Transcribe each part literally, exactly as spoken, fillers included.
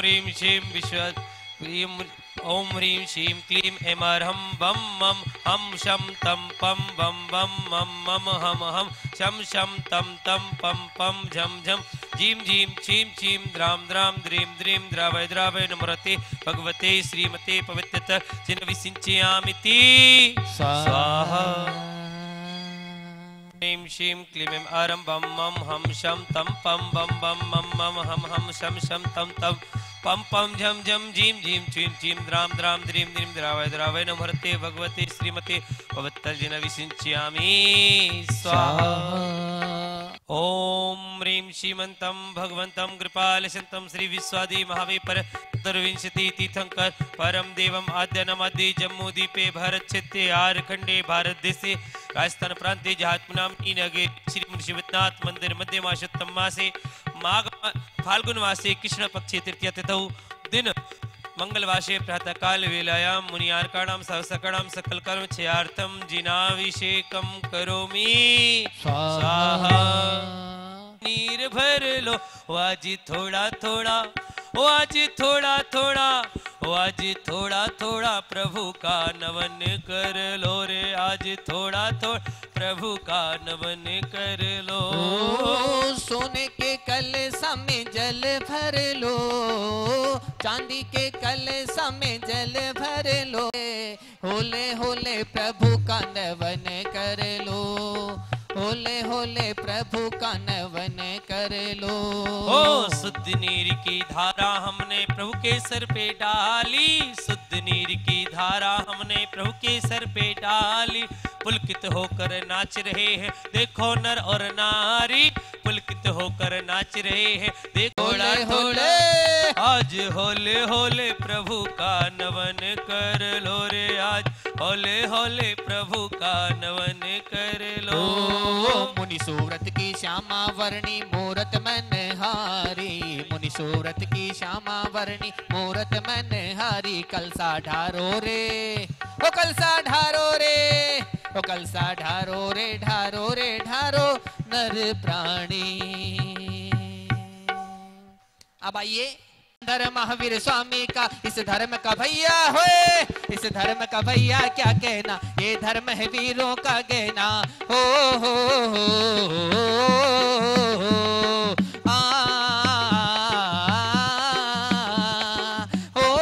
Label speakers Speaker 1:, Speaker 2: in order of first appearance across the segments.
Speaker 1: ह्रीं श्रीं विश्व ओम ह्रीं श्रीं क्लीं ऐं अरहं बम मम हम शम तम पम बम बम मम मम हम हम शम शम तम तम पम पम झम झम जीं जीं छीं छीं द्रां द्रां द्रीं द्रीं द्रावय द्रावय नमोरते भगवते श्रीमते पवित्रत जिन विसिंचयामिति स्वाहा। ह्रीं श्रीं क्लीं ऐं अरहं बम मम हम शम तम पम बम बम मम मम हम हम शम शम तम तम पम पम झम झम जीं जीं छीं छीं द्रां द्रां द्रीं द्रीं द्रावय द्रावय नमोरते भगवते श्रीमते पवित्र जिन विसिंचयामि स्वाहा। ओम ह्रीं श्रीमन्तं भगवन्तं कृपालशन्तं श्री विश्वादि महावीर चतुर्विंशति तीर्थंकर परम देवम आद्यनमादि जम्मू द्वीपे भारत क्षेत्रे आरखंडे भारत देशे राजस्थान प्रांते जहात्मनाम नगे श्री मुनिशिवनाथ मंदिर मध्य मासोत्तम मासे माघ फाल्गुन मासे कृष्ण पक्षे तृतीय तिथौ दिन मंगलवासे प्रातः काल वेलायां मुनियार्काणां सहस्रकाणां सकल कर्म क्षयार्थं जिनाभिषेकं करोमि स्वाहा। नीर भर लो आज थोड़ा थोड़ा ओ आज थोड़ा थोड़ा ओ आज थोड़ा थोड़ा प्रभु का नमन कर लो रे आज थोड़ा थोड़ा प्रभु का नमन कर लो।
Speaker 2: ओ सोने के कलशा में जल भर लो चांदी के कलशा में जल भर लो होले होले प्रभु का नमन कर लो होले होले प्रभु का नमन कर लो।
Speaker 1: ओ शुद्ध नीर की धारा हमने प्रभु के सर पे डाली शुद्ध नीर की धारा हमने प्रभु के सर पे डाली पुलकित होकर नाच रहे हैं देखो नर और नारी पुलकित होकर नाच रहे हैं देखो
Speaker 2: होले होले
Speaker 1: आज होले होले प्रभु का नमन कर लो रे आज होले होले प्रभु का नमन कर लो।
Speaker 2: मुनि सूरत की श्यामा वर्णी मूरत मन हारी मुनि सूरत की श्यामा वर्णी मूरत मन हारी कलसा ढारो रे ओ कलसा ढारो रे ओ कलसा ढारो रे ढारो रे ढारो नर प्राणी। अब आइए धर्म महावीर स्वामी का इस धर्म का भैया होए इस धर्म का भैया क्या कहना ये धर्म है वीरों का गहना हो हो हो आ हो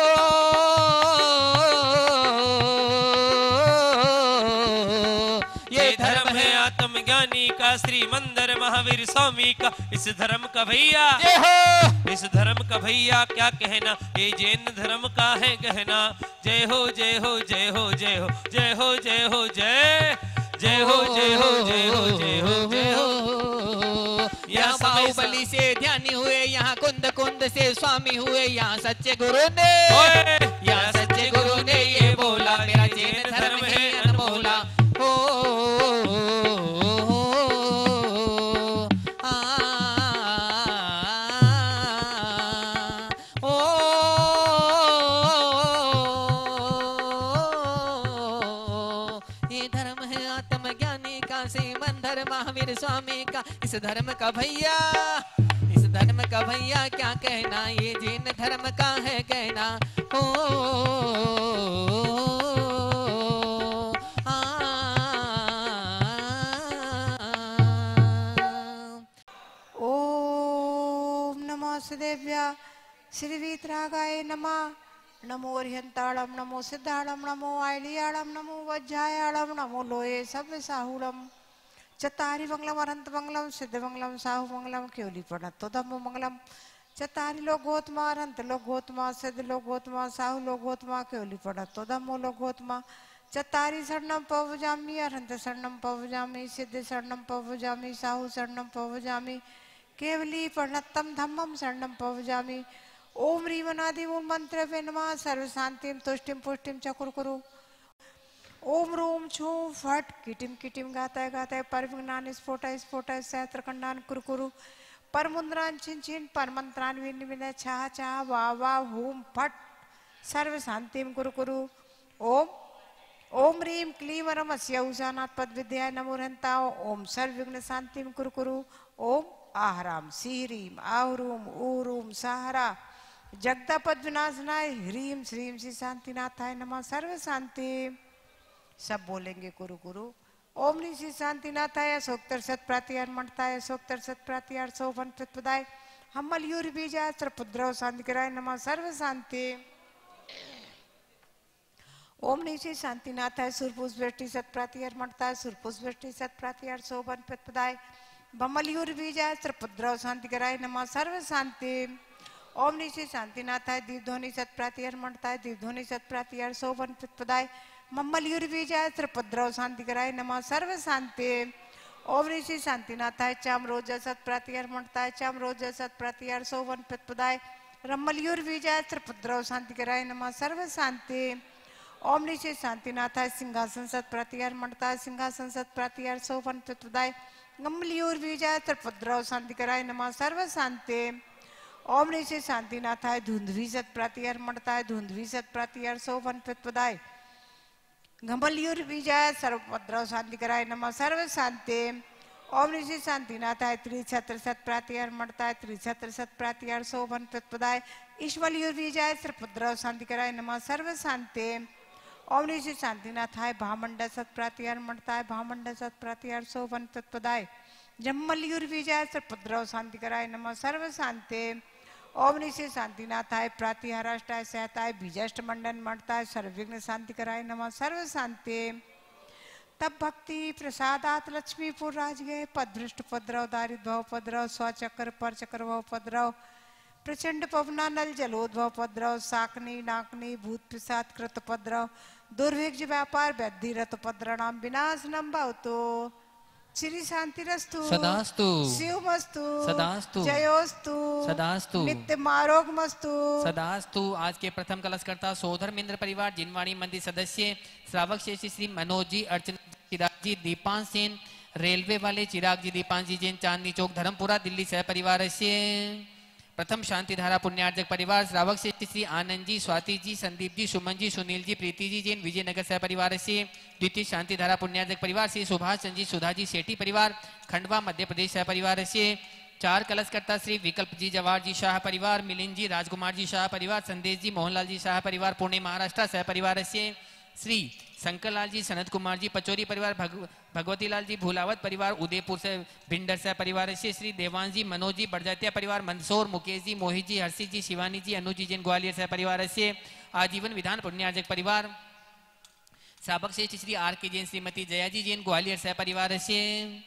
Speaker 1: ये धर्म है आत्मज्ञानी का श्री मंदिर महावीर स्वामी का इस धर्म का भैया इस धर्म का भैया क्या कहना ये जैन धर्म का है गहना जय हो जय हो जय हो जय हो जय हो जय हो जय जय हो जय हो जय हो जय हो जय हो।
Speaker 2: यहाँ बाहुबली से ध्यानी हुए यहाँ कुंद कुंद से स्वामी हुए यहाँ सच्चे गुरु ने यहाँ सच्चे गुरु ने ये बोला मेरा जैन धर्म है अनमोला हो महावीर स्वामी का इस धर्म का भैया इस धर्म का भैया क्या कहना ये जैन धर्म का है कहना हो आ,
Speaker 3: ओम नमो सदेव्या श्री वीतरागाय नमः नमो अर्हंताणम नमो सिद्धाणम नमो आयलियाणम नमो वज्रायाणम नमो लोये सब साहुणम चतारी मंगलम अनंत मंगलम सिद्ध मंगलम साहु मंगलम केवली प्रणत तो धम्मो मंगलम चतारी लोग गोतमा अनंत लोग गोतमा सिद्ध लोग गोतमा साहु लोग गोतमा केवली प्रणत तो धम्मो लोग गोतमा चतारी शरणम पवजामी अनंत शरणम पवजामी सिद्ध शरणम पवजामी साहु शरणम पवजामी केवली प्रणतम धम्मम शरणम पवजामी ओम ह्रीम अनादि मूल मंत्र पे नमः सर्व शांतिम तुष्टिम पुष्टिम चकुरकुरु ओम रोम छो फट किटिम किटिम गाता है गाता है पर विज्ञान स्फोट स्फोट सहस्त्र खंडान कुरकुरु पर मुद्रान छिन छिन पर मंत्रान विन विनय छा छा वाह वाह होम फट सर्व शांतिम कुरकुरु ओम ओम ह्रीम क्लीम रम अस्यौजानाथ पद विद्याय नमो रहंताओ ओम सर्व विघ्न शांतिम कुरकुरु ओम आहराम सीरीम आहरूम ऊरूम सहारा जगदापद विनाशनाय ह्रीम श्रीम श्री शांतिनाथाय नमः। सर्व शांति सब बोलेंगे गुरु गुरु। ओम नी श्री शांतिनाथाय सोक्तर सत प्रातिहार मंडताय सोक्तर सत प्रातिहार सोभन प्रतपदाय हमल यूर बीजाय सर्वपुद्रव शांतिकराय नमः। सर्व शांति ओम नी श्री शांतिनाथाय सुरपुष वृष्टि सत प्रातिहार मंडताय सुरपुष वृष्टि सत प्रातिहार शोभन प्रतपदाय बमल यूर बीजाय सर्वपुद्रव शांतिकराय नमः। सर्व शांति ओम नी श्री शांतिनाथाय दीर्घध्वनि सत प्रातिहार मंडताय दीर्घध्वनि सत प्रातिहार शोभन प्रतपदाय मम्मल यूर बीजाय त्रिपुद्रव शांतिकराय नमः। सर्व शांति ओम नी श्री शांतिनाथाय चाम रोज सत प्रातिहार मंडताय चाम रोज सत प्रातिहार शोभन प्रतपदाय रम्मल यूर बीजाय त्रिपुद्रव शांतिकराय नमः। सर्व शांति ओम नी श्री शांतिनाथाय सिंहासन सत प्रातिहार मंडताय सिंहासन सत प्रातिहार शोभन प्रतपदाय गम्मल यूर बीजाय त्रिपुद्रव शांतिकराय नमः। सर्व शांति ओम नी श्री शांतिनाथाय धुंधवी सत प्रातिहार मंडताय धुंधवी सत प्रातिहार शोभन प्रतपदाय घमलियूर बीजाय सर्वभद्रव शांतिकराय नमः। सर्व शांति ओम नी श्री शांतिनाथाय त्रिछत्र सत प्रातिहार मंडताय त्रिछत्र सत प्रातिहार शोभन प्रतपदाय ईश्वलियूर बीजाय सर्वभद्रव शांतिकराय नमः। सर्व शांति ओम नी श्री शांतिनाथाय भामंड सत प्रातिहार मंडताय भामंड सत प्रातिहार शोभन प्रतपदाय जम्मलियूर बीजाय सर्वभद्रव शांतिकराय नमः। सर्व शांति ओम नी श्री शांतिनाथाय प्रातिहाराष्टाय सहताय बीजाष्ट मंडन मंडताय सर्वविघ्न शांतिकराय नमः। सर्व शांति तब भक्ति प्रसादात लक्ष्मीपुर राज गए पदभ्रष्ट उपद्रव दारिद्र भव उपद्रव स्वचक्र पर चक्र भव उपद्रव प्रचंड पवना नल जलोद्भव उपद्रव साकनी नाकनी भूत प्रसाद कृत उपद्रव दुर्भिक्ष व्यापार व्यद्धि रत उपद्रणाम विनाशनम भवतो। श्री शांतिरस्तु
Speaker 2: सदास्तु
Speaker 3: शिवमस्तु
Speaker 2: सदास्तु
Speaker 3: जयोस्तु
Speaker 2: सदास्तु
Speaker 3: नित्य मारोगमस्तु
Speaker 2: सदास्तु। आज के प्रथम कलशकर्ता सोधर्मेंद्र परिवार जिनवाणी मंदिर सदस्य श्रावक शेषी श्री मनोज जी अर्चना चिराग जी दीपांश सेन रेलवे वाले चिराग जी दीपांश जी जैन चांदनी चौक धर्मपुरा दिल्ली सह परिवार से प्रथम शांतिधारा पुण्यार्जक परिवार श्रावक शेषी श्री आनंद जी स्वाति जी संदीप जी सुमन जी सुनील जी प्रीति जी जैन विजयनगर सह परिवार से द्वितीय शांतिधारा पुण्यार्जक परिवार श्री सुभाष चंद जी सुधा जी सेठी परिवार खंडवा मध्य प्रदेश सह परिवार से चार कलशकर्ता श्री विकल्प जी जवाहर जी शाह परिवार मिलिंद जी राजकुमार जी शाह परिवार संदेश जी मोहनलाल जी शाह परिवार पुणे महाराष्ट्र सह परिवार से श्री शंकरलाल जी सनत कुमार जी पचौरी परिवार भग, भगवती लाल जी भूलावत परिवार उदयपुर से भिंडर से परिवार से श्री देवांश जी मनोज जी बड़जातिया परिवार मंदसौर मुकेश जी मोहित जी हर्षित जी शिवानी जी अनु जी जैन ग्वालियर से परिवार से आजीवन विधान पुण्यार्जक परिवार श्रावक श्रेष्ठ श्री आर के जैन श्रीमती जया जी जैन ग्वालियर से परिवार से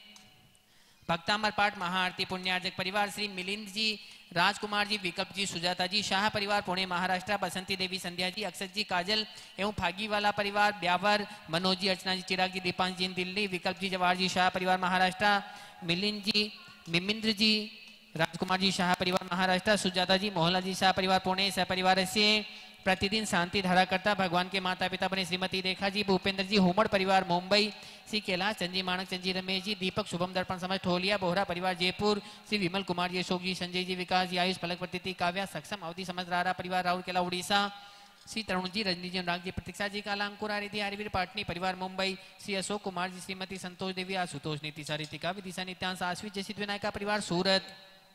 Speaker 2: भक्तामर पाठ महाआरती पुण्यार्जक परिवार श्री मिलिंद जी राजकुमार जी विकल्प जी सुजाता जी शाह परिवार पुणे महाराष्ट्र बसंती देवी संध्या जी अक्षत जी काजल एवं फागीवाला परिवार ब्यावर मनोज जी अर्चना जी चिराग जी दीपांश जी दिल्ली विकल्प जी जवाहर जी शाह परिवार महाराष्ट्र मिलिंद जी मिमिंद्र जी राजकुमार जी शाह परिवार महाराष्ट्र सुजाता जी मोहनलाल जी शाह परिवार पुणे सह परिवार से प्रतिदिन शांति धारा करता भगवान के माता पिता बने श्रीमती रेखा जी भूपेंद्र जी हुमड़ परिवार मुंबई श्री कैलाश चंद जी माणक चंद जी रमेश जी दीपक शुभम दर्पण समाज ठोलिया बोहरा परिवार जयपुर श्री विमल कुमार जी अशोक जी संजय जी विकास जी आयुष पलक प्रतीति काव्या सक्षम अवधि समझ रारा परिवार राहुल केला उड़ीसा श्री तरुण जी रजनी जी अनुराग जी प्रतीक्षा जी काला अंकुर आरिधि आरिवीर पाटनी परिवार मुंबई श्री अशोक कुमार जी श्रीमती संतोष देवी आशुतोष नीतिशा रितिका विदिशा नित्यांश आश्वित जसित विनायका परिवार सूरत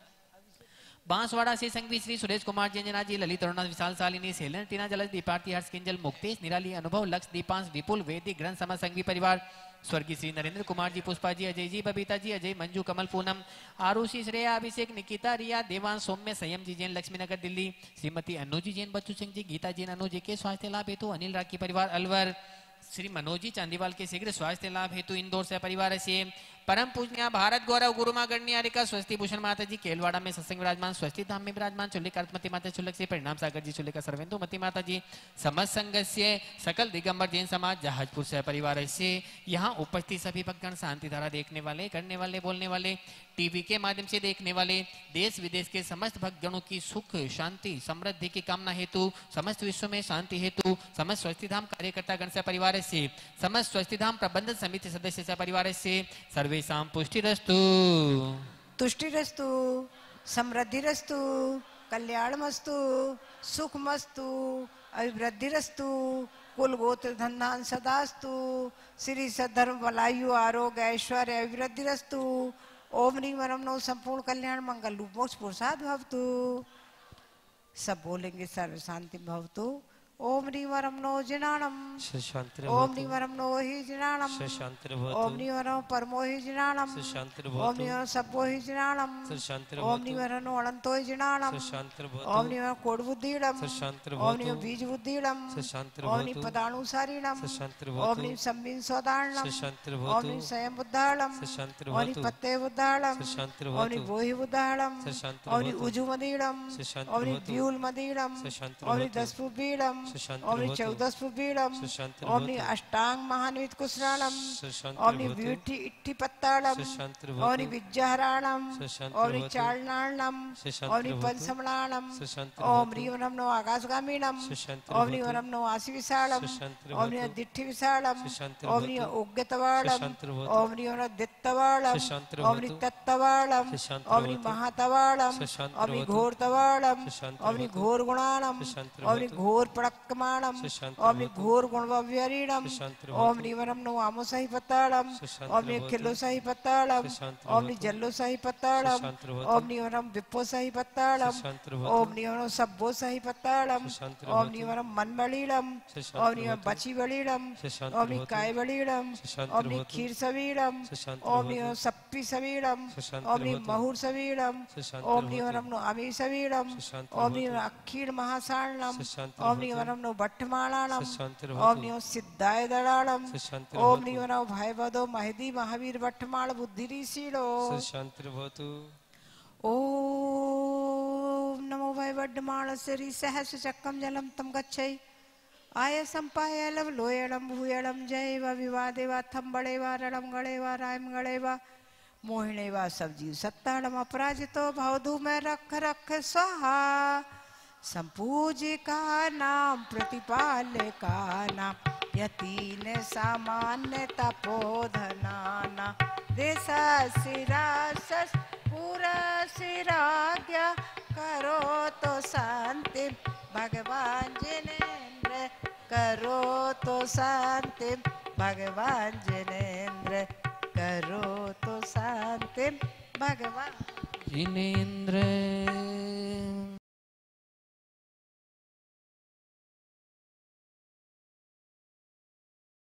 Speaker 2: बांसवाड़ा से संघवी श्री सुरेश कुमार जंजना जी ललित अरुणा विशाल सालिनी सेलन टीना जलज दीपार्थी हर्ष किंजल मुक्तेश निराली अनुभव लक्ष्य दीपांश विपुल वैदिक ग्रंथ समाज संघवी परिवार स्वर्गीय श्री नरेंद्र कुमार जी पुष्पा जी अजय जी बबीता जी अजय मंजू कमल पूनम आरुषि श्रेया अभिषेक निकिता रिया देवान सौम्य संयम जी जैन लक्ष्मीनगर दिल्ली श्रीमती अनु जी जैन बच्चू सिंह जी गीता जैन अनु जी के स्वास्थ्य लाभ हेतु अनिल राखी परिवार अलवर श्री मनोज जी चांदीवाल के शीघ्र स्वास्थ्य लाभ हेतु इंदौर से परिवार से परम पूजनीय भारत गौरव गुरुमा गणनियारिका स्वस्ति भूषण माता जी केलवाड़ा में सत्संग विराजमान स्वस्ति धाम में विराजमान चुल्लिका अर्धमती माता चुल्लक से परिणाम सागर जी चुल्लिका सर्वेंदु मती माता जी समस्त संघ से सकल दिगंबर जैन समाज जहाजपुर से परिवार से यहाँ उपस्थित सभी भक्तगण शांति धारा देखने वाले करने वाले बोलने वाले टीवी के माध्यम से देखने वाले देश विदेश के समस्त भक्तगणों की सुख शांति समृद्धि की कामना हेतु समस्त विश्व में शांति हेतु समस्त स्वस्ति धाम कार्यकर्ता गण से परिवार से समस्त स्वस्ति धाम प्रबंधन समिति सदस्य से परिवार से सर्वेषां पुष्टिरस्तु
Speaker 3: तुष्टिरस्तु समृद्धिरस्तु कल्याणमस्तु सुखमस्तु अभिवृद्धिरस्तु कुल गोत्र धनधान सदास्तु श्री सद्धर्म बलायु आरोग्य ऐश्वर्य अभिवृद्धिरस्तु ओम ह्रीं वरम नमः संपूर्ण कल्याण मंगल रूप मोक्ष पुरुषार्थ भवतु। सब बोलेंगे सर्व शांति भवतु। ओम नीवरम नो जिनाणम
Speaker 1: शांति
Speaker 3: ओम नीवरम नो ही जिनाणम
Speaker 1: शांति
Speaker 3: ओम नीवरम परमो ही जिनाणम
Speaker 1: शांति
Speaker 3: ओम नीवरम सबो ही जिनाणम
Speaker 1: शांति
Speaker 3: ओम नीवरम नो अनंतो ही जिनाणम
Speaker 1: शांति
Speaker 3: ओम नीवरम कोड बुद्धिडम
Speaker 1: शांति
Speaker 3: ओम नीवरम बीज बुद्धिडम
Speaker 1: शांति
Speaker 3: ओम नी पदानुसारिणम
Speaker 1: शांति
Speaker 3: ओम नी सम्मिन सौदारणम
Speaker 1: शांति
Speaker 3: ओम नी स्वयं बुद्धाणम
Speaker 1: शांति
Speaker 3: ओम नी पत्ते बुद्धाणम
Speaker 1: शांति
Speaker 3: ओम नी बोहि बुद्धाणम
Speaker 1: शांति
Speaker 3: ओम नी उजु मदीडम ओम नी ब्यूल मदीडम ओम नी दसपु बीडम ओम नी चौदसपु बीडम ओम नी अष्टांग महान्वित कुशराणम ओम नी ब्यूटी इट्ठी पत्ताड़म ओम नी विज्जहराणम ओम नी चालनाणम ओम नी पंचमणाणम ओम रीवनम नो आकाशगामीणम ओम नी वनम नो आसि विशालम ओम नी दिट्ठि विशालम ओम नी उग्गतवाड़म ओम नी वन दित्तवाड़म ओम नी तत्तवाड़म ओम नी महातवाड़म ओम नी घोरतवाड़म ओम नी घोर गुणाणम ओम नी घोर पड़क्कमाणम ओम नी घोर गुणव्यरीणम ओम नी वनम नो आमो सही पत्ताड़म ओम नी खिल्लो सही पत्ताड़म ओम नी जल्लो सही पत्ताड़म ओम नी वनम विप्पो सही पत्ताड़म ओम नी वनम सब्बो सही पत्ताड़म ओम नी वनम मन बलीड़म ओम नी वनम बची बलीड़म ओम नी काय बलीड़म ओम नी खीर सवीड़म ओम नी वनम सप्पी सवीड़म ओम नी महुर सवीड़म ओम नी वनम नो अमी सवीड़म ओम नी वनम अखीर महासारणम ओम नी वनम नो भट्टमाणाणम ओम नी वनम सिद्धाय दड़ाणम ओम नी वनम भाई बदो महदी महावीर भट्टमाण बुद्धि ऋषिलो
Speaker 1: शांति भवतु।
Speaker 3: ओम नमो भय वड्डमाण श्री सहस चक्रम जलम तम गच्छै आय संपायलम लोयलम भूयलम जय व विवादे व थंबड़े व रणम गणे व रायम गणे व मोहिणे व सब जीव सत्ताड़म अपराजितो भवधू में रख रख स्वाहा संपूज्य का नाम प्रतिपाल्य का नाम यतीन सामान्य तपोधनाना देशा सिरासस पूरा सिराज्ञा करो तो शांति भगवान जिनेन्द्र करो तो शांति भगवान जिनेन्द्र करो तो शांति भगवान
Speaker 2: जिनेन्द्र।